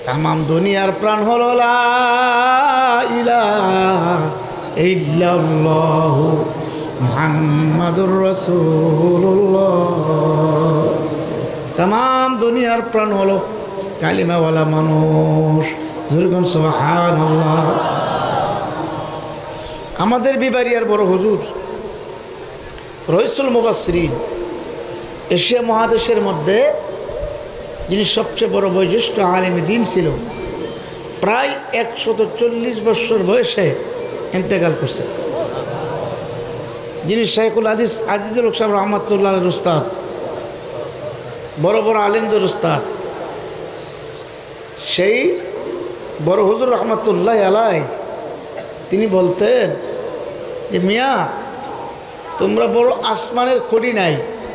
তামাম দুনিয়ার প্রাণ হলো লা ইলাহা ইল্লাল্লাহু মুহাম্মাদুর রাসূলুল্লাহ। তামাম দুনিয়ার প্রাণ হলো কালিমাওয়ালা মানুষ। জোরগণ সুবহানাল্লাহ। আমাদের বিবারিয়ার বড় হুজুর রইসুল মুফাসসিরিন, এশিয়া মহাদেশের মধ্যে যিনি সবচেয়ে বড় বয়োজ্যেষ্ঠ আলেম দ্বীন ছিল, প্রায় 140 বছর বয়সে ইন্তেকাল করছেন, যিনি শাইখুল হাদিস আজিজুল হক সাহেব রহমাতুল্লাহর উস্তাদ, বড় বড় আলেমদের উস্তাদ। সেই বড় হুজুর রহমাতুল্লাহ আলাই তিনি বলতেন যে মিয়া, তোমরা বড় আসমানের খড়ি নাই,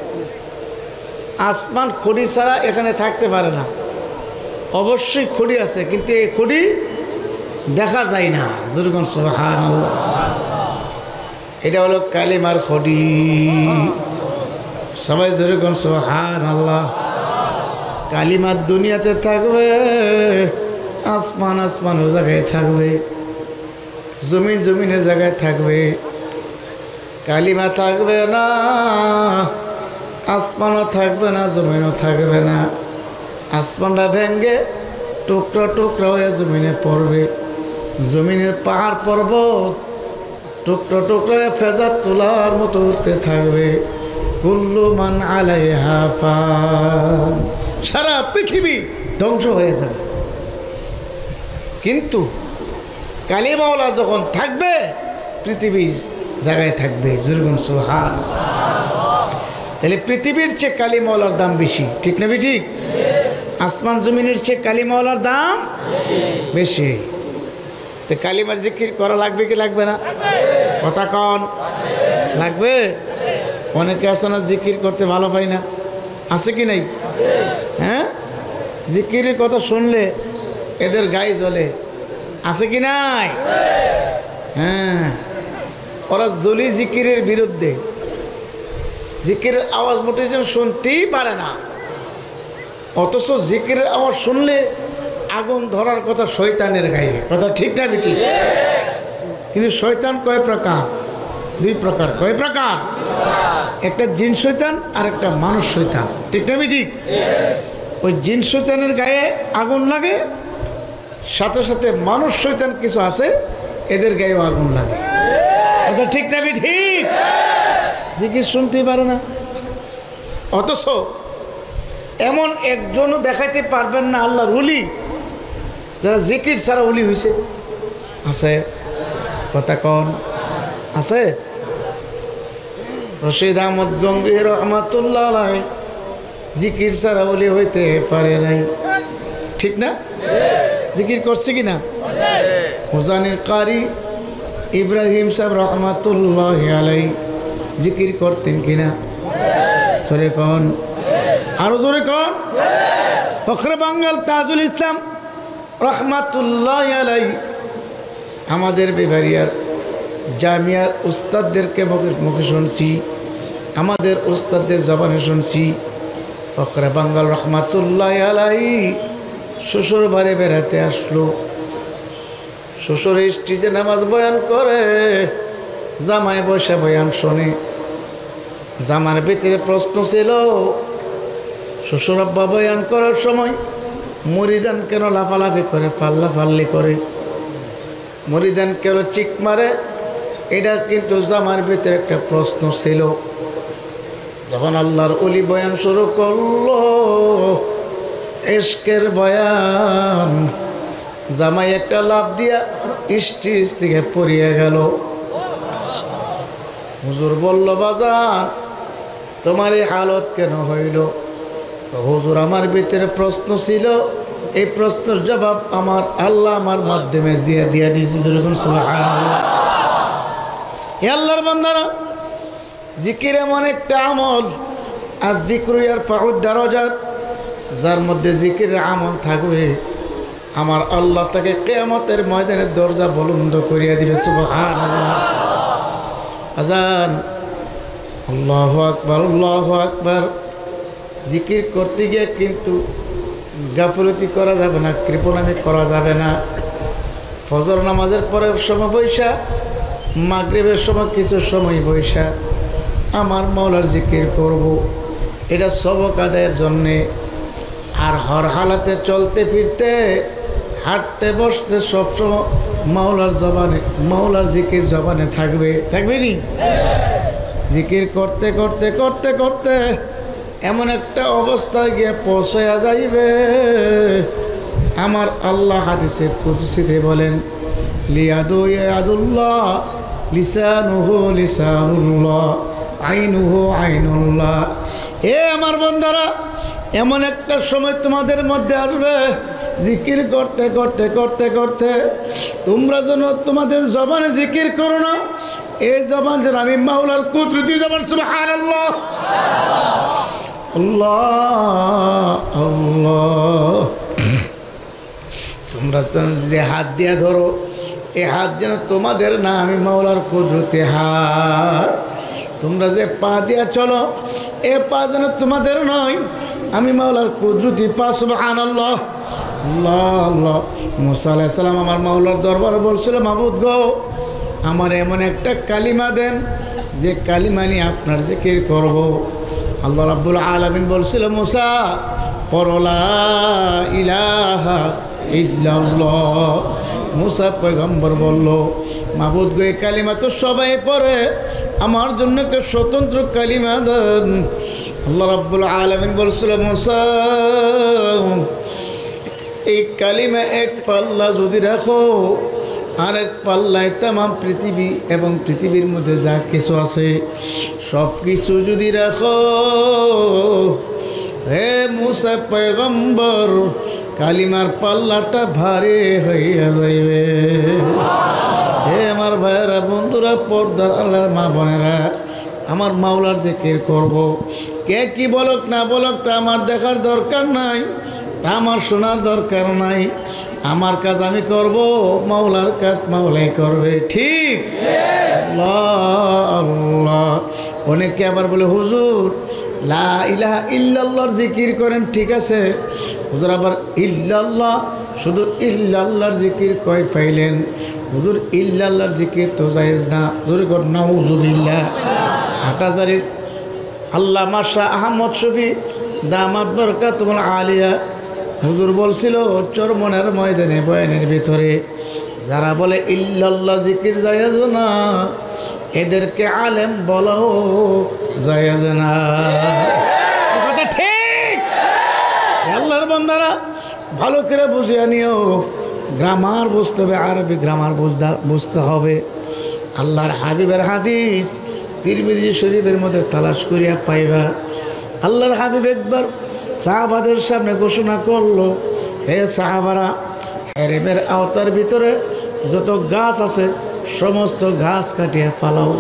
আসমান খড়ি ছাড়া এখানে থাকতে পারে না। অবশ্যই খড়ি আছে, কিন্তু এই খড়ি দেখা যায় না। জোরগণ সুবহানাল্লাহ। এটা হলো কালিমার খড়ি। সবাই জোরগণ সুবহানাল্লাহ। কালিমার দুনিয়াতে থাকবে, আসমান আসমানের জায়গায় থাকবে, জমিন জমিনের জায়গায় থাকবে। কালিমা থাকবে না, আসমানও থাকবে না, জমিনও থাকবে না। আসমানটা ভেঙ্গে টুকরা টুকরা হয়ে জমিনে পড়বে, জমিনের পাহাড় পর্বত টুকরা টুকরা হয়ে ফেজার তোলার মতো উঠতে থাকবে। কুল্লু মান আলাইহা ফান, সারা পৃথিবী ধ্বংস হয়ে যাবে। কিন্তু কালিমাওয়ালা যখন থাকবে, পৃথিবীর জায়গায় থাকবে। জোরগণ সুবহানাল্লাহ। তাহলে পৃথিবীর চেয়ে কালিমাওয়ালার দাম বেশি, ঠিক না? ঠিক। আসমান জমিনের চেয়ে কালিমাওয়ালার দাম বেশি। তো কালিমার জিকির করা লাগবে কি লাগবে না? কথা কন, লাগবে। অনেকে আছে না জিকির করতে ভালো পাই না, আছে কি নাই? হ্যাঁ, জিকিরের কথা শুনলে এদের গায়ে জ্বলে, আছে কি নাই? হ্যাঁ, ওরা জ্বলি জিকিরের বিরুদ্ধে। জিকিরের আওয়াজ মোটে যেন শুনতেই পারে না, অথচ জিকিরের আওয়াজ শুনলে আগুন ধরার কথা শয়তানের গায়ে। কথা ঠিক না বেটি? কিন্তু শয়তান কয় প্রকার? 2 প্রকার। কয় প্রকার? একটা জিন শয়তান আর একটা মানুষ শয়তান, ঠিক না বেটি? ওই জিন শয়তানের গায়ে আগুন লাগে, সাথে সাথে মানুষ শয়তান কিছু আছে, এদের গায়েও আগুন লাগে। কথা ঠিক না বেটি? ঠিক। জিকির শুনতেই পারে না, অথচ এমন একজনও দেখাইতে পারবেন না আল্লাহর ওলি যারা জিকির ছাড়া ওলি হয়েছে। আছে? কথা কন, আছে? রশিদ আহমদ গঙ্গী রহমাতুল্লাহ আলাইহি জিকির ছাড়া ওলি হইতে পারে নাই, ঠিক না? জিকির করছে কিনা? হুজানির কারি ইব্রাহিম সাহেব রহমাতুল্লাহ আলাইহি জিকির করতেন কিনা? জোরে কন, আরো জোরে কন। ফখরে বাঙ্গাল তাজুল ইসলাম রহমাতুল্লাহ আলাইহি আমাদের বিভারিয়ার জামিয়ার উস্তাদদেরকে মুখে শুনছি, আমাদের উস্তাদদের জবানে শুনছি। ফখরে বাঙ্গাল রহমাতুল্লাহ আলাইহি শ্বশুর বাড়ি বেড়াতে আসলো, শ্বশুর স্টেজে নামাজ বয়ান করে, জামাই বসে বয়ান শোনে। জামার ভিতরে প্রশ্ন ছিল, শ্বশুর আব্বা বয়ান করার সময় মরিদান কেন লাফালাফি করে, ফাল্লাফাল্লি করে, মরিদান কেন চিক মারে? এটা কিন্তু জামার ভিতরে একটা প্রশ্ন ছিল। যখন আল্লাহর ওলি বয়ান শুরু করলো, ইশকের বয়ান, জামাই একটা লাফ দিয়া স্টেজ থেকে পড়িয়ে গেল। হুজুর বলল, বাজান তোমার এই হালত কেন হইল? হুজুর আমার ভিতরে প্রশ্ন ছিল, এই প্রশ্নের জবাব আমার আল্লাহ আমার মাধ্যমে দিয়ে দিয়েছে। যেরকম সুবহানাল্লাহ। আল্লাহর বান্দারা, জিকির এমন একটা আমল, আর যিকরু ইয়ারফাউদ দারাজাত, যার মধ্যে জিকিরের আমল থাকবে, আমার আল্লাহ তাকে কিয়ামতের ময়দানের দরজা বুলন্দ করিয়া দিবে। সুবহানাল্লাহ। আজান, আল্লাহু আকবার, আল্লাহু আকবার। জিকির করতে গিয়ে কিন্তু গাফলতি করা যাবে না, কৃপণামি করা যাবে না। ফজর নামাজের পরে সময় বৈশা, মাগরিবের সময় কিছু সময় বৈশা আমার মাওলার জিকির করব, এটা সবক আদায়ের জন্যে। আর হর হালাতে চলতে ফিরতে হাঁটতে বসতে সবসময় মাওলার জবানে, মাওলার জিকির জবানে থাকবে, থাকবে নি? জিকির করতে করতে করতে করতে এমন একটা অবস্থায় গিয়ে পৌঁছায়া যাইবে, আমার আল্লাহ হাদিসে কুদসিতে বলেন, লিয়াদু ইয়াদুল্লাহ, লিসানুহু লিসানুল্লাহ, আইনুহু আইনুল্লাহ। এ আমার বন্ধারা, এমন একটা সময় তোমাদের মধ্যে আসবে, জিকির করতে করতে করতে করতে তোমরা যেন তোমাদের জবানে জিকির করো না, এই জবান যেন আমি মাওলার কুদরতি জবান, সুবহানাল্লাহ, আল্লাহ আল্লাহ। তোমরা যদি হাত দিয়া ধরো, এই হাত যেন তোমাদের না, আমি মাওলার কুদরতি হাত। তোমরা যে পা দিয়া চলো, এ পা যেন তোমাদের নয়, আমি মাওলার কুদরতি পা, সুবহানাল্লাহ, আল্লাহ আল্লাহ। মুসা আলাইহিস সালাম আমার মাওলার দরবারে বলছিল, মাবুদ গো, আমার এমন একটা কালিমা দেন যে কালিমা নিয়ে আপনার জিকির করব। আল্লাহ রাব্বুল আলামিন বলছিল, মুসা পড়ো লা ইলাহা ইল্লাল্লাহ। মুসা পয়গম্বর বলল, মাবুদ গো, এই কালিমা তো সবাই পড়ে, আমার জন্য একটা স্বতন্ত্র কালিমা দেন। আল্লাহ রাব্বুল আলামিন বলছিল, মুসা এই কালিমা এক পাল্লা যদি রাখো, আর এক পাল্লায় তামাম পৃথিবী এবং পৃথিবীর মধ্যে যা কিছু আছে সব কিছু যদি রাখো, হে মুসা পয়গম্বর, কালিমার পাল্লাটা ভারী হইয়া যাইবে। হে আমার ভাইয়েরা, বন্ধুরা, পর্দার আল্লাহর মা বোনেরা, আমার মাওলার জিকির করব। কে কি বলক না বলক তা আমার দেখার দরকার নাই, তা আমার শোনার দরকার নাই। আমার কাজ আমি করব, মাওলার কাজ মাওলাই করবে, ঠিক? আল্লাহ আল্লাহ। অনেকে আবার বলে, হুজুর লা ইলাহা ইল্লাল্লাহর জিকির করেন, ঠিক আছে হুজুর, আবার ইল্লাল্লাহ, শুধু ইল্লাল্লাহর জিকির কয় পাইলেন? হুজুর ইল্লাল্লাহর জিকির তো জায়েজ না। হুজুর কর নাউজুবিল্লাহ। হাটাজারির আল্লামা শাহ আহমদ শফি দামাত বরকাতুল আলিয়া হুজুর বলছিল চরমনের ময়দানে বয়ানের ভিতরে, যারা বলে ইল্লাল্লাহ জিকির জায়েজ না, এদেরকে আলেম বলাও জায়েজ না। কথা ঠিক? আল্লাহর বান্দারা ভালো করে বুঝিয়ে নিও, গ্রামার বুঝতে হবে, আরবি গ্রামার বুঝতে হবে। আল্লাহর হাবিবের হাদিস তিরমিজি শরীফের মধ্যে তালাশ করিয়া পাইবা। আল্লাহর হাবিব একবার সাহাবাদের সামনে ঘোষণা করলো, হে সাহাবারা, হেরেমের আওতার ভিতরে যত গাছ আছে সমস্ত গাছ কাটিয়ে ফালাও।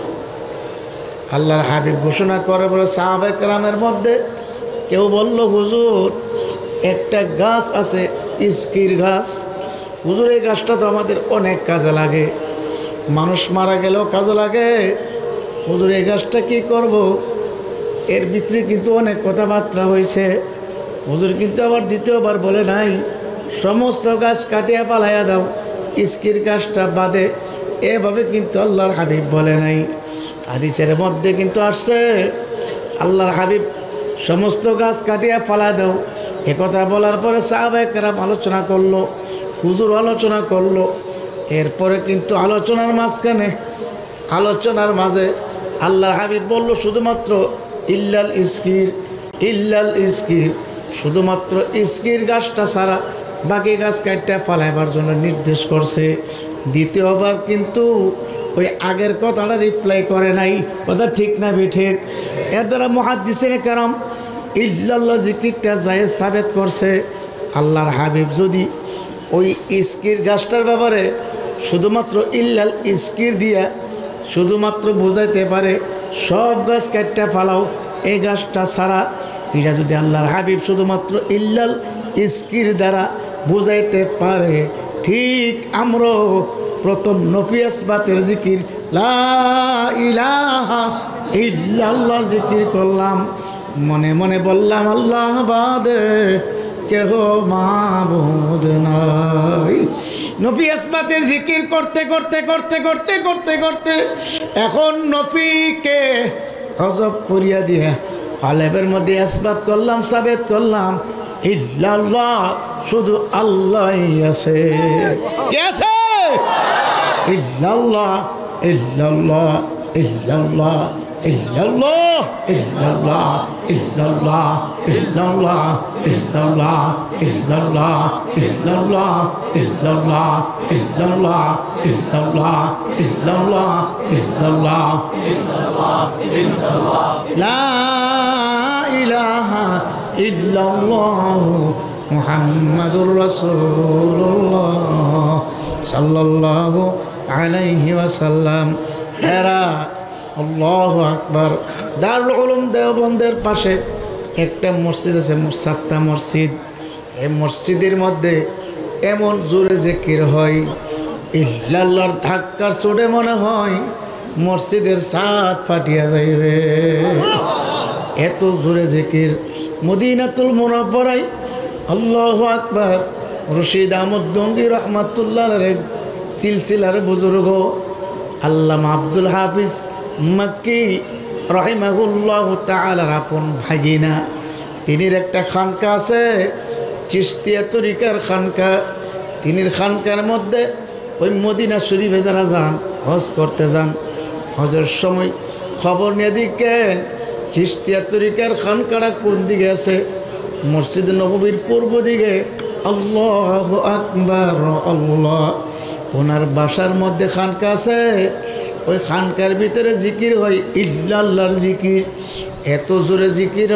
আল্লাহর হাবিব ঘোষণা করে বলে, সাহাবা কেরামের মধ্যে কেউ বলল, হুজুর একটা গাছ আছে ইস্কির গাছ, হুজুর এই গাছটা তো আমাদের অনেক কাজে লাগে, মানুষ মারা গেলেও কাজে লাগে, হুজুর এই গাছটা কি করব? এর ভিতরে কিন্তু অনেক কথাবার্তা হয়েছে, হুজুর কিন্তু আবার দ্বিতীয়বার বলে নাই সমস্ত গাছ কাটিয়া পালাইয়া দাও, ইস্কির গাছটা বাদে, এভাবে কিন্তু আল্লাহর হাবিব বলে নাই। হাদিসের মধ্যে কিন্তু আসছে আল্লাহর হাবিব সমস্ত গাছ কাটিয়া ফালা দাও, একথা বলার পরে সাহাবায়ে কেরাম আলোচনা করলো, হুজুর আলোচনা করলো। এরপরে কিন্তু আলোচনার মাঝখানে, আলোচনার মাঝে আল্লাহর হাবিব বলল, শুধুমাত্র ইল্লাল ইস্কির, ইল্লাল ইস্কির, শুধুমাত্র ইস্কির গাছটা ছাড়া বাকি গাছ কাটটা ফালাইবার জন্য নির্দেশ করছে। দ্বিতীয়বার কিন্তু ওই আগের কথাটা রিপ্লাই করে নাই। কথা ঠিক না বেঠিক? এর দ্বারা মুহাদ্দিসিনে কেরাম ইল্লাল্লাহ জিকিরটা জায়েজ সাবেত করছে। আল্লাহর হাবিব যদি ওই ইস্কির গাছটার ব্যাপারে শুধুমাত্র ইল্লাল ইস্কির দিয়া শুধুমাত্র বুঝাইতে পারে সব গাছ কাটটা ফালাও, এই গাছটা ছাড়া, এটা যদি আল্লাহর হাবিব শুধুমাত্র ইল্লাল ইস্কির দ্বারা বুঝাইতে পারে, ঠিক আমরাও প্রথম নফিয়াসবাতের জিকির লা ইলাহা ইল্লাল্লাহ জিকির করলাম, মনে মনে বললাম আল্লাহ বাদে কেহ মাবুদ নাই। নফি ইসবাতের জিকির করতে করতে করতে করতে করতে করতে এখন নফিকে হজব করিয়া দিয়া আলেবের মধ্যে ইসবাত করলাম, সাবেত করলাম ইল্লাল্লাহ, শুধু আল্লাহই আছে। কে আছে? ইল্লাল্লাহ ইল্লাল্লাহ ইল্লাল্লাহ ইল্লাল্লাহ ইল্লাল্লাহ ইল্লাল্লাহ ইল্লাল্লাহ ইল্লাল্লাহ ইল্লাল্লাহ ইল্লাল্লাহ ইল্লাল্লাহ ইল্লাল্লাহ ইল্লাল্লাহ ইল্লাল্লাহ ইল্লাল্লাহ ইল্লাল্লাহ লা ইলাহা ইল্লাল্লাহ মুহাম্মাদুর রাসূলুল্লাহ সাল্লাল্লাহু আলাইহি ওয়াসাল্লাম। এরা আল্লাহু আকবার। দারুল উলুম দেওবন্দের পাশে একটা মসজিদ আছে, সাতটা মসজিদ। এই মসজিদের মধ্যে এমন জোরে জিকির হয়, ইল্লাল্লাহর ধাক্কার চোটে মনে হয় মসজিদের ছাদ ফাটিয়া যাইবে, এত জোরে জিকির। মদিনাতুল মুনাওয়ারায় আল্লাহু আকবার রশিদ আহমদ গঙ্গী রহমাতুল্লাহ সিলসিলার বুজুর্গ আল্লামা আব্দুল হাফিজ মক্কি রহিমাহুল্লাহ তাআলার আপন ভাগিনা, তিনির একটা খানকা আছে চিশতিয়া তরিকার খানকা। তিনির খানকার মধ্যে ওই মদিনা শরীফে যারা যান, হজ করতে যান, হজের সময় খবর নিয়ে দিকেন চিশতিয়া তরিকার খানকাটা কোন দিকে আছে? মসজিদ নববীর পূর্ব দিকে। আল্লাহু আকবার আল্লাহ। ওনার বাসার মধ্যে খানকা আছে, ওই খানকার ভিতরে জিকির হয় ইল্লাল্লাহর জিকির। এত জোরে জিকির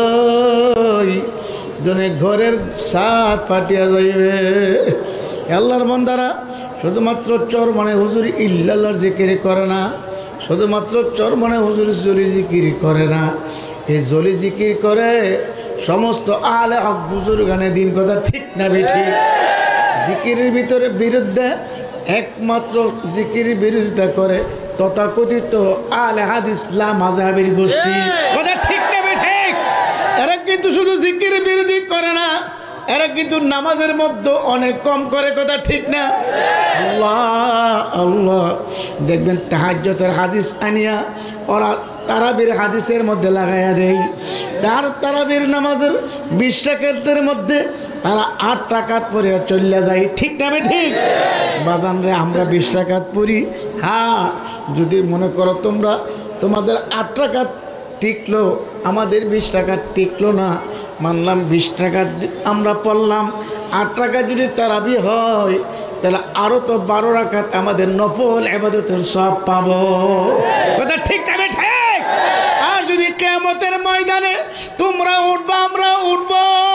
হয় জনে ঘরের ছাদ ফাটিয়া যাইবে। আল্লাহর বান্দারা শুধুমাত্র চর মানে হুজুর ইল্লাল্লাহর জিকির করে না, শুধুমাত্র চর মানে হুজুর জলি জিকির করে না, এই জলি জিকির করে সমস্ত আলে হক বুজুর্গানে দিন। কথা ঠিক না বেঠিক? জিকিরের ভিতরে বিরুদ্ধে একমাত্র জিকিরের বিরোধিতা করে তথাকথিত আলে হাদিস মাযহাবের গোষ্ঠী। কথা ঠিক না বেঠিক? এরা কিন্তু শুধু জিকিরের বিরোধী করে না, এরা কিন্তু নামাজের মধ্যে অনেক কম করে। কথা ঠিক না? আল্লাহ আল্লাহ দেখবেন তাহাজ্জুদের হাদিস আনিয়া ওরা তারাবির হাদিসের মধ্যে লাগাইয়া দেয়। তারাবির নামাজের 20 রাকাতের মধ্যে তারা 8 রাকাত পরে চলে যায়। ঠিক না ঠিক? বাজান রে, আমরা 20 রাকাত পড়ি। হ্যাঁ, যদি মনে করো তোমরা তোমাদের 8 রাকাত টিকলো, আমাদের 20 রাকাত টিকলো না, মানলাম 20 রাকাত আমরা পড়লাম, 8 রাকাত যদি তারাবি হয় তাহলে আরো তো 12 রাকাত আমাদের নফল ইবাদতের সব পাবো। কথা ঠিক না ঠিক? আর যদি কিয়ামতের ময়দানে তোমরা উঠবা, আমরা উঠব,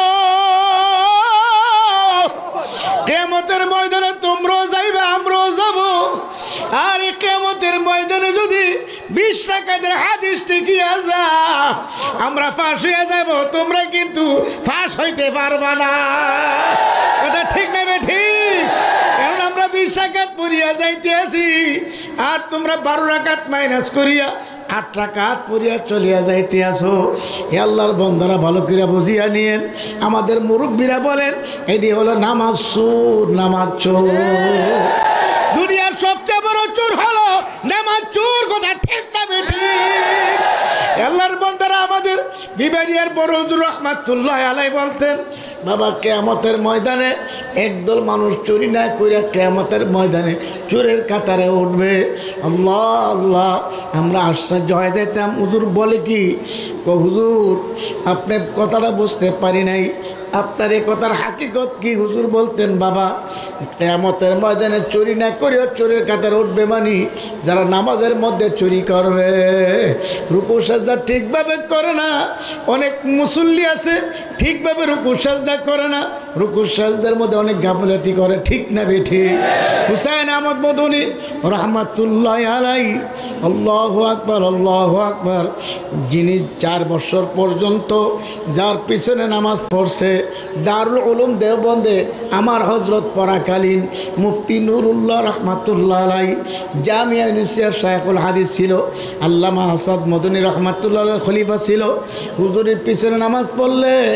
কিয়ামতের ময়দানে তোমরাও যাইবে, আমরাও যাব। আর এই কিয়ামতের ময়দানে যদি 20 রাকাতের হাদিস টিকিয়া যা, আমরা ফাঁস হয়ে যাব, তোমরা কিন্তু ফাঁস হইতে পারবা না। কথা ঠিক না ঠিক? কারণ আমরা 20 রাকাত পড়িয়া যাইতে আছি, আর তোমরা 12 রাকাত মাইনাস করিয়া 8 রাকাত পড়িয়া চলিয়া যাইতে আসো। হে আল্লাহর বন্দারা, ভালো করে বুঝিয়া নিয়েন। আমাদের মুরব্বীরা বলেন এটি হলো নামাজ চোর, নামাজ চোর। দুনিয়ার সবচেয়ে বড় চোর হলো নামাজ চোর। কথা ঠিক না ঠিক? আল্লাহর বান্দারা, আমাদের বিবারিয়ার বড় হুজুর রহমাতুল্লাহ আলাইহি বলতেন, বাবা কিয়ামতের ময়দানে একদল মানুষ চুরি না কইরা কিয়ামতের ময়দানে চোরের কাতারে উঠবে। আল্লাহ আল্লাহ, আমরা আশ্চর্য হয়ে যেতাম। হুজুর বলে কি? হুজুর আপনি কথাটা বুঝতে পারি নাই, আপনার এই কথার হাকিকত কি? হুজুর বলতেন, বাবা কিয়ামতের ময়দানে চুরি না করেও চোরের কাতারে উঠবে, মানে যারা নামাজের মধ্যে চুরি করবে, রুকু সাজদা ঠিকভাবে করে না। অনেক মুসল্লি আছে ঠিকভাবে রুকু সাজদা করে না, রুকু সাজদার মধ্যে অনেক গাফিলতি করে। ঠিক না বেঠিক? হুসাইন আহমদ মদনী রহমাতুল্লাহ আলাইহি, আল্লাহু আকবার আল্লাহু আকবার, যিনি 4 বছর পর্যন্ত যার পিছনে নামাজ পড়ছে, দারুল উলুম দেওবন্দে আমার হজরত পড়াকালীন মুফতি নুরুল্লাহ রহমাতুল্লাহ আলাইহি জামিয়া ইউনিভার্সিটির শাইখুল হাদিস ছিল, আল্লামা আসাদ মদনী রহমাতুল্লাহ খলিফা ছিল। হুজুরের পিছনে নামাজ পড়লে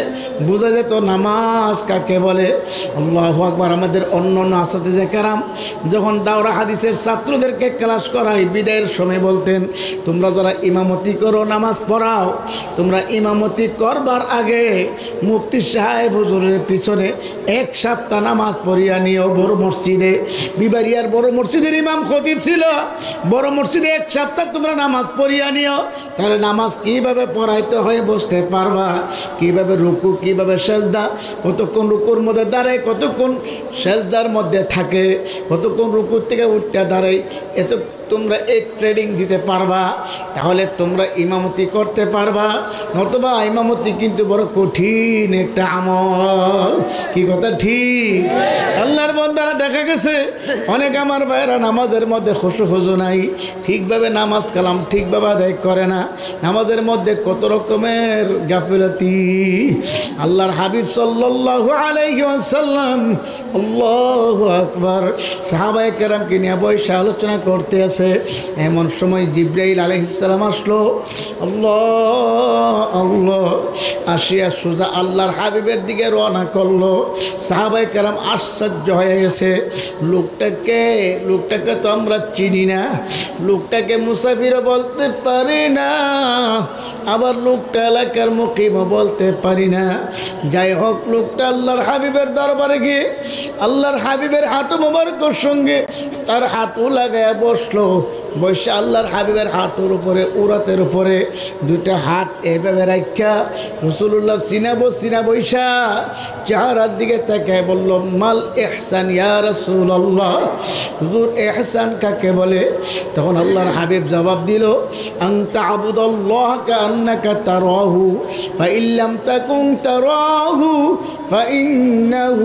বোঝা যেত নামাজ কাকে বলে। আল্লাহু আকবার। আমাদের অন্য আসাতিজে কেরাম যখন দাওরা হাদিসের ছাত্রদেরকে ক্লাস করাই বিদায়ের সময় বলতেন, তোমরা যারা ইমামতি করো, নামাজ পড়াও, তোমরা ইমামতি করবার আগে মুফতি সাহেব হুজুরের পিছনে 1 সপ্তাহ নামাজ পড়িয়া নিও। বড় মসজিদে, বিবারিয়ার বড় মসজিদের ইমাম খতিব ছিল, বড় মসজিদে 1 সপ্তাহ তোমরা নামাজ পড়িয়া নিও। তাহলে নামাজ কিভাবে পড়াইতে হয় বুঝতে পারবা, কিভাবে রুকু, কিভাবে সেজদা, কতক্ষণ রুকুর মধ্যে দাঁড়ায়, কতক্ষণ সেজদার মধ্যে থাকে, কতক্ষণ রুকুর থেকে উঠতে দাঁড়ায়, এত তোমরা এই ট্রেডিং দিতে পারবা, তাহলে তোমরা ইমামতি করতে পারবা। নতুবা ইমামতি কিন্তু বড় কঠিন একটা আমল। কি কথা ঠিক? আল্লাহর বান্দারা দেখা গেছে অনেক আমার ভাইয়েরা নামাজের মধ্যে খুশু খুজু নাই, ঠিকভাবে নামাজ কালাম ঠিকভাবে আদায় করে না, নামাজের মধ্যে কত রকমের গাফিলতি। আল্লাহর হাবিব সাল্লাল্লাহু আলাইহি ওয়াসাল্লাম, আল্লাহু আকবার, সাহাবায়ে কেরামকে নিয়ে বসে আলোচনা করতে আছে। এমন সময় জিবরাইল আলাইহিস সালাম আসলো। আল্লাহ আল্লাহ, আসিয়া সোজা আল্লাহর হাবিবের দিকে রওনা করলো। সাহাবায়ে কেরাম আশ্চর্য হয়ে গেছে, লোকটাকে তো আমরা চিনি না, লোকটাকে মুসাফিরও বলতে পারি না, আবার লোকটা এলাকার মুকিমও বলতে পারি না। যাই হোক, লোকটা আল্লাহর হাবিবের দরবারে গিয়ে আল্লাহর হাবিবের হাঁটু মোবারকের সঙ্গে তার হাঁটু লাগায় বসলো। বসে আল্লাহর হাবিবের হাঁটুর উপরে, উরাতের উপরে 2টা হাত এভাবে রাখা রাসূলুল্লাহ সিনা বৈশা চেহারার দিকে তাকায় বলল, মাল ইহসান ইয়া রাসূলুল্লাহ, হুজুর ইহসান কাকে বলে? তখন আল্লাহর হাবিব জবাব দিল, আনতা আবুদাল্লাহ কান্নাকা তারাহু ফাইন লাম তাকুন তারাহু ফাইন্নাহু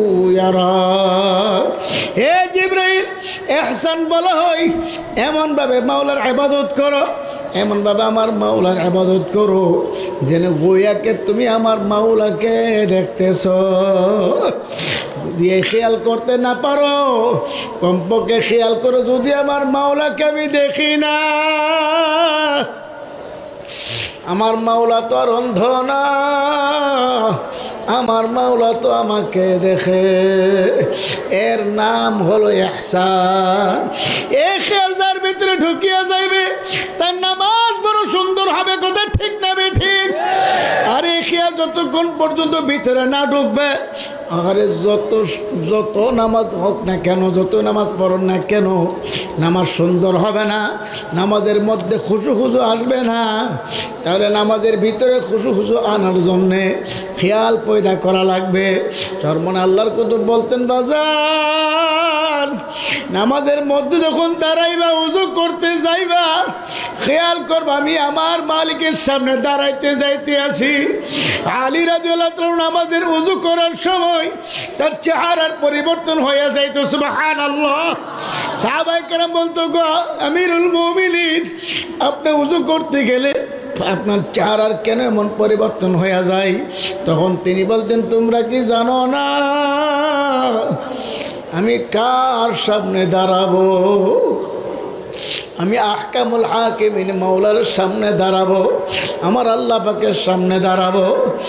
ইয়ারাক। হে জিবরাইল, ইহসান বলা হয় এমনভাবে মাওলার ইবাদত করো, এমনভাবে আমার মাওলার ইবাদত করো যেন গোয়াকে তুমি আমার মাওলাকে দেখতেছ। যদি খেয়াল করতে না পারো, কমপক্ষে খেয়াল করো যদি আমার মাওলাকে আমি দেখি না। আমার মাওলা তো আর অন্ধ না, আমার মাওলা তো আমাকে দেখে। এর নাম হলো ইহসান। এই খেয়াল যার ভিতরে ঢুকিয়া যাইবে তার নামাজ বড় সুন্দর হবে। কথা ঠিক না ঠিক? আর এই খেয়াল যতক্ষণ পর্যন্ত ভিতরে না ঢুকবে, আরে যত নামাজ হোক না কেন, যত নামাজ পড়ো না কেন, নামাজ সুন্দর হবে না, নামাজের মধ্যে খুশু আসবে না। তাহলে নামাজের ভিতরে খুশু আনার জন্যে খেয়াল পয়দা করা লাগবে। চরমনে আল্লাহর কুতুব বলতেন, বাজার নামাজের মধ্যে যখন দাঁড়াইবা, উযু করতে যাইবা, খেয়াল করবা আমি আমার মালিকের সামনে দাঁড়াইতে যাইতে আছি। আলী রাদিয়াল্লাহু তাআলা নামাজের উযু করার সময় তার চেহারার পরিবর্তন হয়ে যাইতো। সুবহানাল্লাহ। সাহাবায়ে কেরাম বলতো, গো আমিরুল মুমিনিন, আপনি উযু করতে গেলে আপনার চেহারার কেন এমন পরিবর্তন হয়ে যায়? তখন তিনি বলতেন, তোমরা কি জানো না আমি কার সামনে দাঁড়াবো? আমি আহকামুল হাকিমিন মাওলার সামনে দাঁড়াবো, আমার আল্লাহ পাকের সামনে দাঁড়াবো।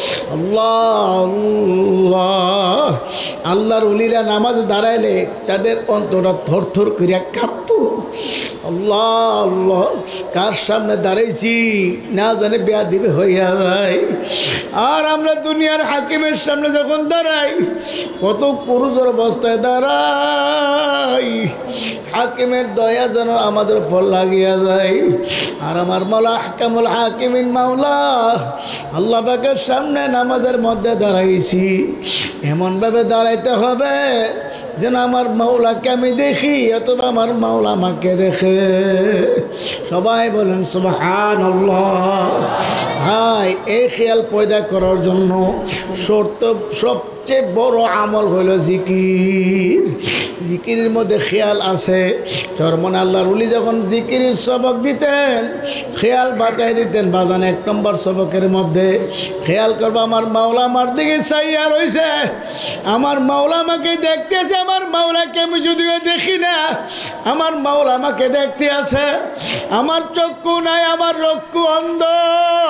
আল্লাহ, আল্লাহর ওলিরা নামাজ দাঁড়াইলে তাদের অন্তরটা থরথর করিয়া কাঁপতো। আল্লাহ আল্লাহ, কার সামনে দাঁড়াইছি না জানে বেয়াদবি হইয়া যায়। আর আমরা দুনিয়ার হাকিমের সামনে যখন দাঁড়াই, কত পুরুষের অবস্থায় দাঁড়াই, হাকিমের দয়া যেন আমাদের উপর লাগিয়া যায়। আর আমার মাওলা আহকামুল হাকিমিন মাওলা আল্লাহ পাকের সামনে নামাজের মধ্যে দাঁড়াইছি, এমনভাবে দাঁড়াইতে হবে যেন আমার মাওলাকে আমি দেখি অথবা আমার মাওলা আমাকে দেখে। সবাই বলেন সুবহানাল্লাহ। ভাই, এই খেয়াল পয়দা করার জন্য সবচেয়ে বড় আমল হইল জিকির। জিকিরের মধ্যে খেয়াল আছে। চরমনে আল্লাহর ওলি যখন জিকিরের সবক দিতেন, খেয়াল বাতাই দিতেন। বাজান 1 নম্বর সবকের মধ্যে খেয়াল করবো, আমার মাওলা আমার দিকে চাইয়া রয়েছে, আমার মাওলা আমাকে দেখতেছে। আমার মাওলাকে আমি যদিও দেখি না, আমার মাওলা আমাকে দেখতে আছে। আমার চক্ষু নাই, আমার রক্ষু অন্ধ,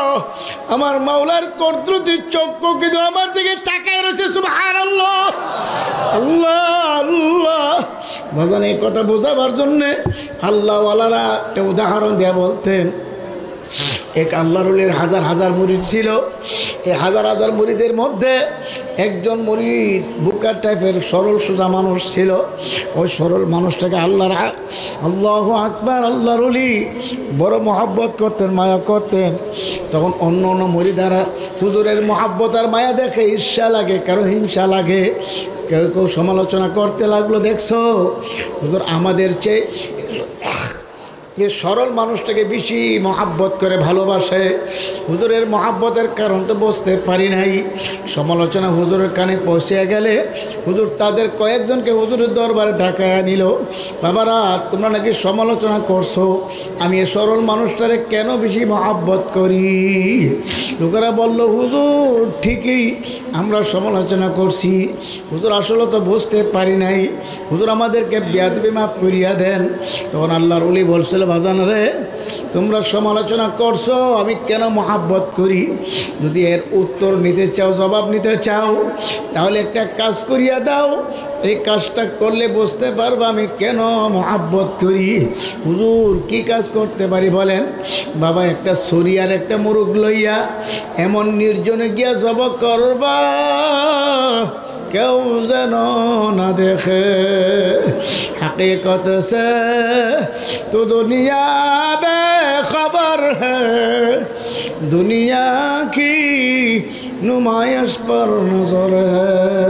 আমার মাওলার কুদরতি চক্ষু কিন্তু আমার দিকে তাকায় রয়েছে। সুবহানাল্লাহ, আল্লাহ আল্লাহ। বাজান এই কথা বোঝাবার জন্যে আল্লাহওয়ালারা একটা উদাহরণ দেয়া বলতেন, এক আল্লাহর ওলির হাজার হাজার মুরিদ ছিল। এই হাজার হাজার মুরিদের মধ্যে একজন মুরিদ বুকার টাইপের সরল সোজা মানুষ ছিল। ওই সরল মানুষটাকে আল্লাহু আকবার আল্লাহর ওলি বড় মহব্বত করতেন, মায়া করতেন। তখন অন্য অন্য মুরিদারা হুজুরের মহব্বত আর মায়া দেখে ঈর্ষা লাগে, কারো হিংসা লাগে, কেউ কেউ সমালোচনা করতে লাগলো, দেখছো হুজুর আমাদের চেয়ে যে সরল মানুষটাকে বেশি মহাব্বত করে ভালোবাসে। হুজুরের মহাব্বতের কারণ তো বুঝতে পারি নাই। সমালোচনা হুজুরের কানে পৌঁছে গেলে হুজুর তাদের কয়েকজনকে হুজুরের দরবারে ঢাকায় নিল। বাবারা, তোমরা নাকি সমালোচনা করছো, আমি এই সরল মানুষটারে কেন বেশি মহাব্বত করি? লোকেরা বলল, হুজুর ঠিকই আমরা সমালোচনা করছি, হুজুর আসলে তো বুঝতে পারি নাই, হুজুর আমাদেরকে বেয়াদবি মাফ করিয়া দেন। তখন আল্লাহর ওলি বলছিল, বাজান রে, তোমরা সমালোচনা করছো আমি কেন মহাব্বত করি? যদি এর উত্তর নিতে চাও, জবাব নিতে চাও, তাহলে একটা কাজ করিয়া দাও। এই কাজটা করলে বুঝতে পারবা আমি কেন মহাব্বত করি। হুজুর কি কাজ করতে পারি বলেন? বাবা, একটা ছুরি আর একটা মুরগ লইয়া এমন নির্জনে গিয়া জবাব করবা কেউ যেন না দেখে। हकीकत से तो दुनिया बेखबर है, दुनिया की नुमाइश पर नजर है।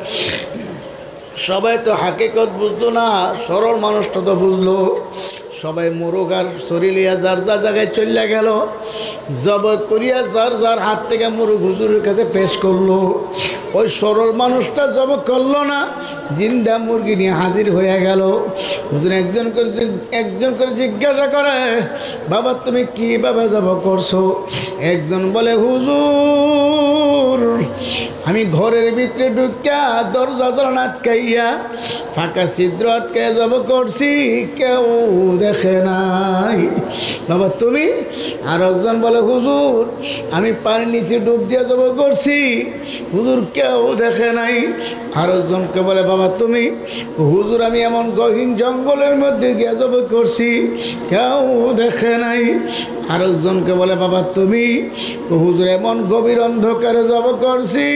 সবাই তো হাকিকত বুঝতো না, সরল মানুষটা তো বুঝলো। সবাই মুরগ আর ছুরি লিয়া যার যার জায়গায় চলে গেল, জবাই করিয়া যার যার হাত থেকে মুরগ হুজুরের কাছে পেশ করলো। ওই সরল মানুষটা জবাই করলো না, জিন্দা মুরগি নিয়ে হাজির হয়ে গেল। হুজুর একজন করে জিজ্ঞাসা করে, বাবা তুমি কীভাবে জবাই করছো? একজন বলে, হুজুর আমি ঘরের ভিতরে ঢুকিয়া দরজা জানালা আটকাইয়া ফাঁকা ছিদ্র আটকাইয়া জবাই করছি, কেউ দেখে নাই। বাবা তুমি? আর একজন বলে, হুজুর আমি পানির নিচে ডুব দিয়ে জবাই করছি, হুজুর কেউ দেখে নাই। আর একজনকে বলে, বাবা তুমি? হুজুর আমি এমন গহীন জঙ্গলের মধ্যে গিয়ে জবাই করছি, কেউ দেখে নাই। আর একজনকে বলে, বাবা তুমি? হুজুর এমন গভীর অন্ধকারে জবাই করছি,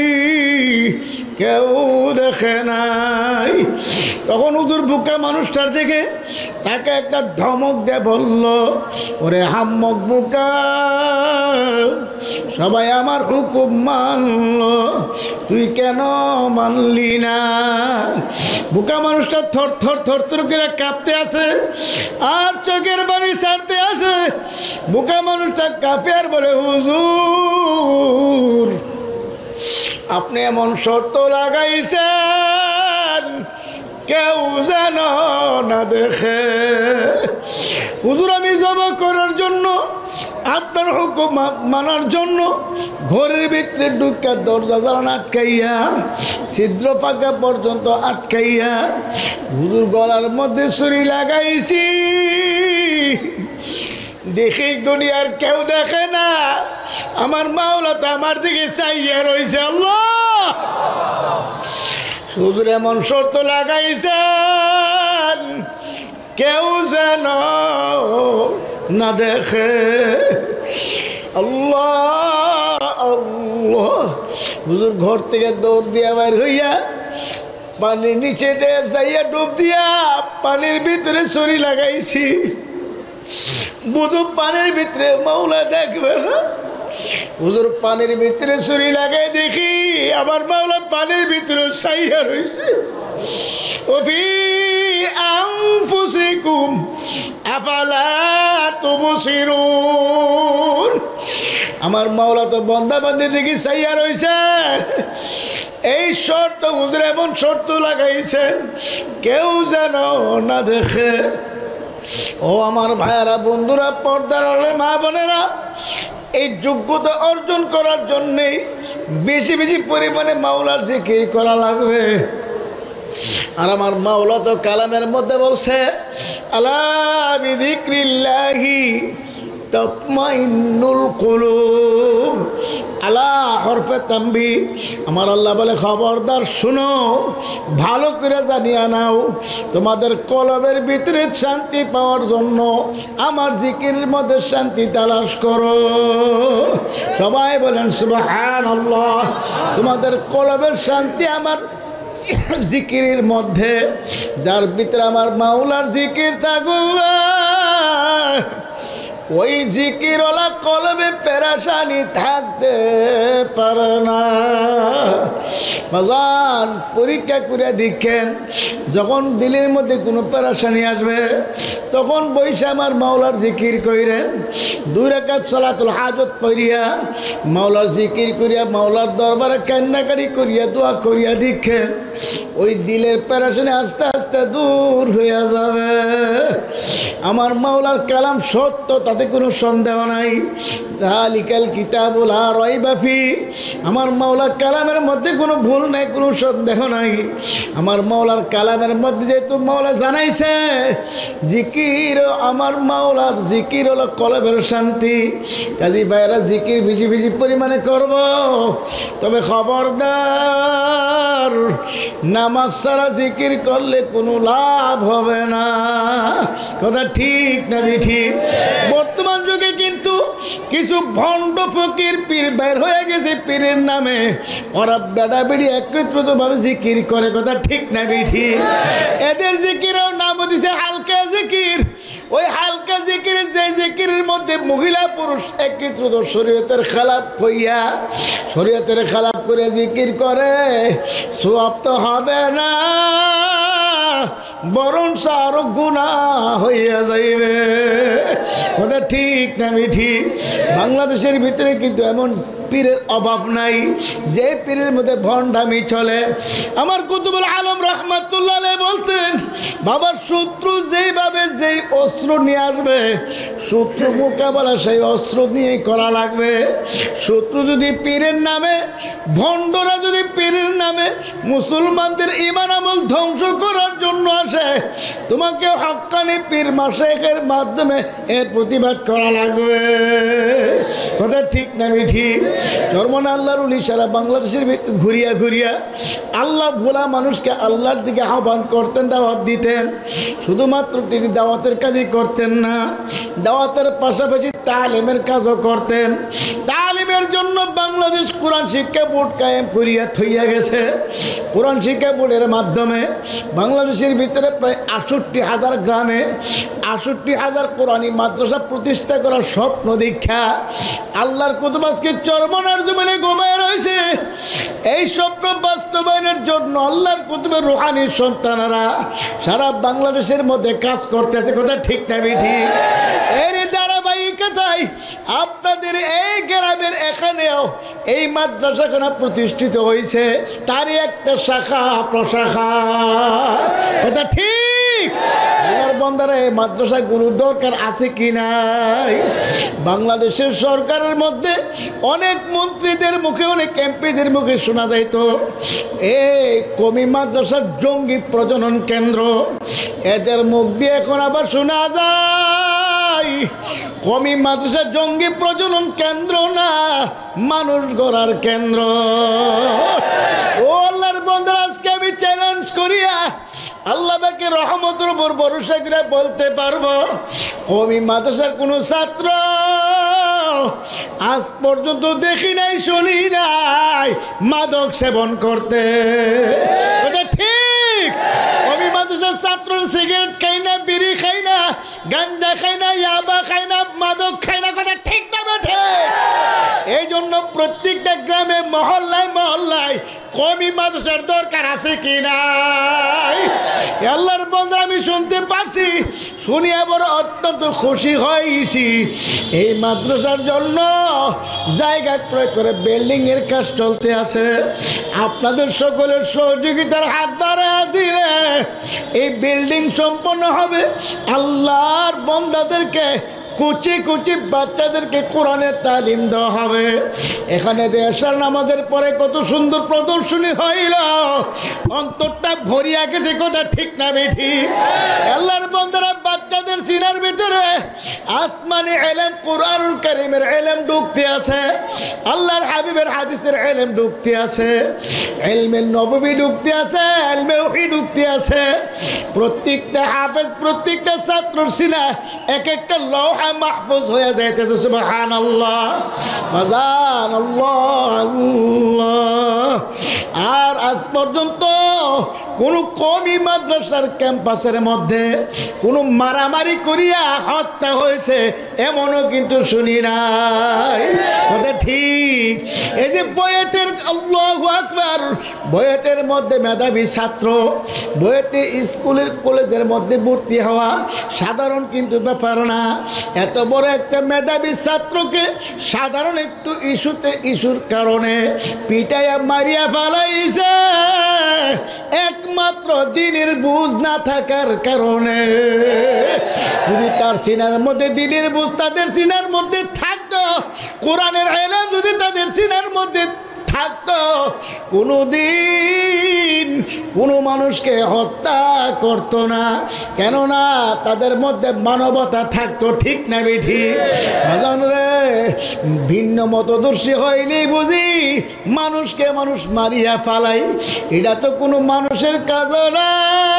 কেউ দেখে নাই। তখন হুজুর বুকা মানুষটার দিকে তাকে একটা ধমক দিয়ে বলল, ওরে হাম্মক বুকা, সবাই আমার হুকুম মানল, তুই কেন মানলি না? বুকা মানুষটা থর থর থর থর করে কাঁপতে আছে আর চোখের পানি ছাড়তে আছে। বুকা মানুষটা কাঁপে আর বলে, হুজুর আপনি এমন শর্ত লাগাইছেন কেউ যেন না দেখে। হুজুর আমি জবাই করার জন্য, আপনার হুকুম মানার জন্য ঘরের ভিতরে ঢুকা দরজা জানালা আটকাইয়া ছিদ্র ফাঁকা পর্যন্ত আটকাইয়া হুজুর গলার মধ্যে ছুরি লাগাইছি, দেখি দুনিয়ার কেউ দেখে না, আমার মাওলা তো আমার দিকে চাইয়া রয়েছে। আল্লাহ হুজুর এমন শর্ত লাগাইছেন কেউ যেন না দেখে। আল্লাহ আল্লাহ। হুজুর ঘর থেকে দৌড় দিয়া বাইর হইয়া পানির নিচে যাইয়া ডুব দিয়া পানির ভিতরে ছুরি লাগাইছি। বুধু পানির ভিতরে মাওলা দেখবে না। হুজুর পানির ভিতরে ছুরি লাগাই দেখি আমার মাওলা পানির ভিতরে ছাইয়া রয়েছে। ওফি আনফুসিকুম আফালা তুবসিরুন। আমার মাওলা তো বান্দা বান্দি দেখি ছাইয়া রয়েছে। এই শর্ত হুজুর এমন শর্ত লাগাইছেন কেউ যেন না দেখে। ও আমার ভাইয়ারা, বন্ধুরা, পর্দার আড়ালে মা বোনেরা, এই যোগ্যতা অর্জন করার জন্যে বেশি বেশি পরিমাণে মাওলার জিকির করা লাগবে। আর আমার মাওলা তো কালামের মধ্যে বলছে, আলা বিযিক্রিল্লাহি তাতমাইন্নুল কুলুব। আলা হরফে তানবীহ। আমার আল্লাহ বলে খবরদার শুনো, ভালো করে জানিয়া নাও, তোমাদের কলবের ভিতরে শান্তি পাওয়ার জন্য আমার জিকিরের মধ্যে শান্তি তালাশ করো। সবাই বলেন সুবহানাল্লাহ। তোমাদের কলবের শান্তি আমার জিকিরের মধ্যে, যার ভিতরে আমার মাওলার জিকির থাকবে, ওই জিকিরওয়ালা কলবে পেরেশানি থাকতে পারে না। বাজান পরীক্ষা করে দেখেন, যখন দিলের মধ্যে কোনো পেরেশানি আসবে তখন বইসা আমার মাওলার জিকির কইরেন। 2 রাকাত সালাতুল হাজত পড়িয়া মাওলার জিকির করিয়া মাওলার দরবারে কান্নাকারি করিয়া দোয়া করিয়া দেখেন, ওই দিলের পেরেশানি আস্তে আস্তে দূর হয়ে যাবে। আমার মাওলার কালাম সত্য, তাতে কোনো সন্দেহ নাই। যালিকাল কিতাবু লা রাইবা ফি। আমার মাওলার কালামের মধ্যে কোনো ভুল নাই, কোনো সন্দেহ নাই। আমার মাওলার কালামের মধ্যে যেহেতু মাওলা জানাইছে জিকির, আমার মাওলার জিকির হলো কলবের শান্তি। কাজী ভাইরা জিকির বেশি বেশি পরিমাণে করব। তবে খবরদার, নামাজ ছাড়া জিকির করলে কোনো লাভ হবে না। কথা ঠিক না ঠিক? বর্তমান যুগে কিন্তু কিছু ভণ্ড ফকির পীর বের হয়ে গেছে পীরের নামে, ওরা বেড়া বেড়ি একত্রিতভাবে জিকির করে। কথা ঠিক না ঠিক? এদের জিকিরের নাম দিছে হালকা জিকির। ওই হালকা জিকির, যে জিকিরের মধ্যে মহিলা পুরুষ একত্রিত শরীয়তের খেলাপ হইয়া, শরীয়তের খেলাপ করে জিকির করে, সওয়াব তো হবে না, বরং আরো গুনাহ হইয়া যাইবে। কথা ঠিক না ঠিক? বাংলাদেশের ভিতরে কিন্তু এমন পীরের অভাব নাই যে পীরের মধ্যে ভণ্ডামি চলে। আমার কুতুবুল আলম রাহমাতুল্লাহ আলাইহি বলতেন, বাবার শত্রু যেইভাবে যেই অস্ত্র নিয়ে আসবে, শত্রু মোকাবেলা সেই অস্ত্র নিয়েই করা লাগবে। শত্রু যদি পীরের নামে, ভণ্ডরা যদি পীরের নামে মুসলমানদের ঈমান আমল ধ্বংস করার জন্য আসে, তোমাকে হক্কানি পীর মাশায়েখের মাধ্যমে এর প্রতিবাদ করা লাগবে। কথা ঠিক না ঠিক? চরমন আল্লাহর ওলি সারা বাংলাদেশের ভিতরে ঘুরিয়া ঘুরিয়া আল্লাহ ভোলা মানুষকে আল্লাহর দিকে আহ্বান করতেন, দাওয়াত দিতেন। শুধুমাত্র তিনি দাওয়াতের কাজই করতেন না, দাওয়াতের পাশাপাশি তালিমের কাজও করতেন। তালিমের জন্য বাংলাদেশ কোরআন শিক্ষা বোর্ড কায়েম করিয়া থইয়া গেছে। কোরআন শিক্ষা বোর্ডের মাধ্যমে বাংলাদেশের ভিতরে প্রায় ৬৮,০০০ গ্রামে ৬৮,০০০ কোরআনী মাদ্রাসা প্রতিষ্ঠা করার স্বপ্ন দীক্ষা আল্লাহর কুতুব আজকে চরমনার জমিনে ঘুমায় রয়েছে। এই স্বপ্ন বাস্তবায়নের জন্য আল্লাহর কুতুবের রুহানি সন্তানেরা সারা বাংলাদেশের মধ্যে কাজ করতেছে। কথা ঠিক না ঠিক? এর ধারাবাহিকতায় আপনাদের এই গ্রামের এখানেও এই মাদ্রাসাখানা প্রতিষ্ঠিত হয়েছে, তারই একটা শাখা প্রশাখা। কথা ঠিক? আল্লাহর বান্দারা এই মাদ্রাসাগুলোর দরকার আছে কি নাই? বাংলাদেশের সরকারের মধ্যে অনেক মন্ত্রীদের মুখে, অনেক এমপিদের মুখে শোনা যাইত এই কমি মাদ্রাসার জঙ্গি প্রজনন কেন্দ্র। এদের মুখ দিয়ে এখন আবার শোনা যায় কমি মাদ্রাসা জঙ্গি প্রজনন কেন্দ্র না, মানুষ গড়ার কেন্দ্র। ও আল্লাহর বান্দারা, আজকে আমি চ্যালেঞ্জ করিয়া আল্লাহ পাকে রহমতের উপর ভরসা করে বলতে পারবো, কমি মাদ্রাসার কোনো ছাত্র আজ পর্যন্ত দেখি নাই, শুনি নাই মাদক সেবন করতে। ঠিক? কমি মাদ্রাসার ছাত্র সিগারেট খাই না, বিড়ি খাই না, গাঞ্জা খাই না, ইয়াবা খাই না, মাদক খাই না। কথা ঠিক না বেঠে? এই জন্য প্রত্যেকটা গ্রামে মহল্লায় মহল্লায় কমি মাদ্রাসার দরকার আছে কি নাই? আল্লাহর বান্দা, আমি শুনতে পারছি, শুনিয়া বড় অত্যন্ত খুশি হয়েছি। এই মাদ্রাসার জন্য জায়গা ক্রয় করে বিল্ডিং এর কাজ চলতে আছে। আপনাদের সকলের সহযোগিতার হাত বাড়াইয়া দিলে এই বিল্ডিং সম্পন্ন হবে। আল্লাহর বান্দাদেরকে, কুচি কুচি বাচ্চাদেরকে কোরআনের তালিম দেওয়া হবে। এখানে এশার নামাজের পরে কত সুন্দর প্রদর্শনী হইল, অন্তরটা ভরিয়া গেছে। কথা ঠিক না বেঠি? আল্লাহর বান্দারা বাচ্চাদের সিনার ভিতরে আসমানি ইলম কুরআনুল কারীমের ইলম ঢুকতে আছে, আল্লাহর হাবিবের হাদিসের ইলম ঢুকতে আছে, ইলমে নববী ঢুকতে আছে, ইলমে ওহী ঢুকতে আছে। প্রত্যেকটা হাফেজ, প্রত্যেকটা ছাত্রর সিনা এক একটা লৌহা মাহফুজ হয়ে যাইতেছে। সুবহানাল্লাহ, আল্লাহ। আর আজ পর্যন্ত কোনো কওমি মাদ্রাসার ক্যাম্পাসের মধ্যে কোনো মারামারি করিয়া হত্যা হয়েছে এমনও কিন্তু শুনি নাই। কথা ঠিক। এই যে বুয়েটের, আল্লাহু আকবার, বুয়েটের মধ্যে মেধাবী ছাত্র, বুয়েটে স্কুলের কলেজের মধ্যে ভর্তি হওয়া সাধারণ কিন্তু ব্যাপার না। এত বড় একটা মেধাবী ছাত্রকে সাধারণ একটু ইস্যুর কারণে পিটাইয়া মারিয়া ফেলাইছে, একমাত্র দ্বীনের বুঝ না থাকার কারণে। যদি তার সিনার মধ্যে দ্বীনের বুঝ তাদের সিনার মধ্যে থাকতো, কোরআনের ইলম যদি তাদের সিনার মধ্যে থাকতো, কোনোদিন কোনো মানুষকে হত্যা করতো না। কেননা তাদের মধ্যে মানবতা থাকতো। ঠিক না বেঠিক? রে ভিন্ন মতদর্শী হইলেই বুঝি মানুষকে মানুষ মারিয়া ফালাই, এটা তো কোনো মানুষের কাজ না।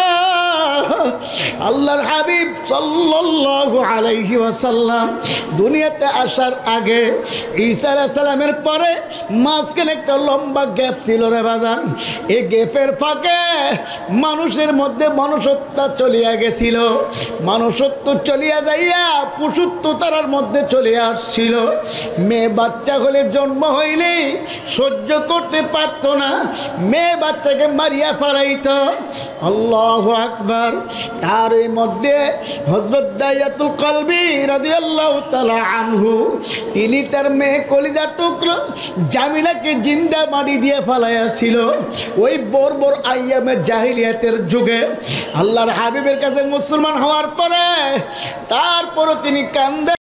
আল্লাহর হাবিব সাল্লাল্লাহু আলাইহি ওয়াসাল্লাম দুনিয়াতে আসার আগে ঈসা আলাইহিস সালামের পরে মাঝখানে একটা লম্বা গ্যাপ ছিল রে বাজান। এই গ্যাপের ফাঁকে মানুষের মধ্যে মনুষ্যত্ব চলিয়া গেছিল, মনুষ্যত্ব চলিয়া যাইয়া পশুত্ব তার মধ্যে চলে আসছিল। মেয়ে বাচ্চা হলে জন্ম হইলেই সহ্য করতে পারত না, মেয়ে বাচ্চাকে মারিয়া ফেলাইত। আল্লাহু আকবার। তার এই মধ্যে হযরত দাইয়াতুল কলবি রাদিয়াল্লাহু তাআলা আনহু, তিনি তার মেয়ে কলিজার টুকরো জামিলাকে জিন্দা মাটি দিয়ে ফেলাইয়াছিল ওই বর্বর আইয়ামে জাহিলিয়াতের যুগে। আল্লাহর হাবিবের কাছে মুসলমান হওয়ার পরে তারপরও তিনি কান্দে